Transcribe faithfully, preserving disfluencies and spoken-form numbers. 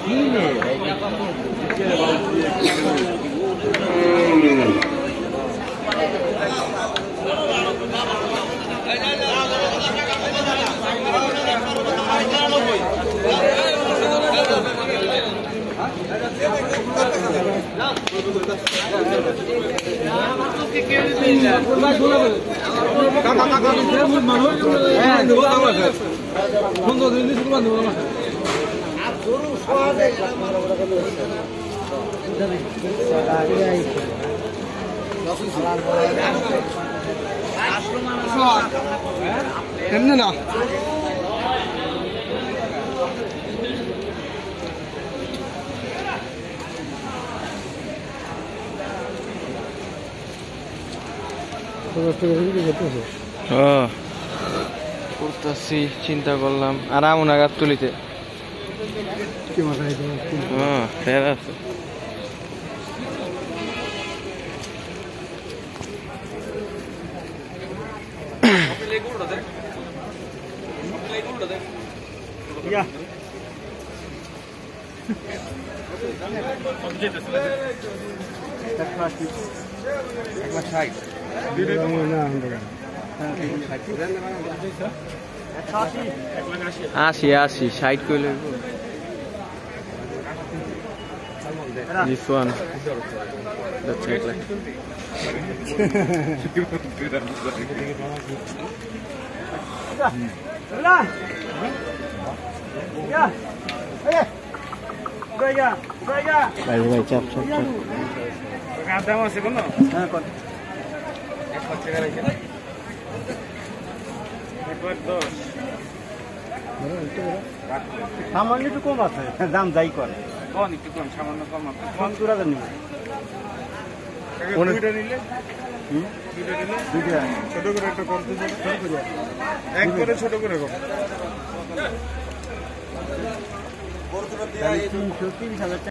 না করতেছি চিন্তা করলাম আর আমন আঘাত তুলিতে ফের আছে আশি আশি ষাট কইলে this one that's it like ভাই ভাই চাপ চাপ চাপ দাম আছে কোন হ্যাঁ কোন একশো টাকা রাখেন একবার দশ সামান্য একটু কম আছে দাম যাই করে কোন একটু কম সামান্য কম আছে কোন দূর আছে নিবে দুইটা নিলে হুম দুইটা নিলে দুইটা ছোট করে একটা করতে ছোট করে এক করে ছোট করে কর বড় দুটো দিয়ে তিনশো তিরিশ হাজার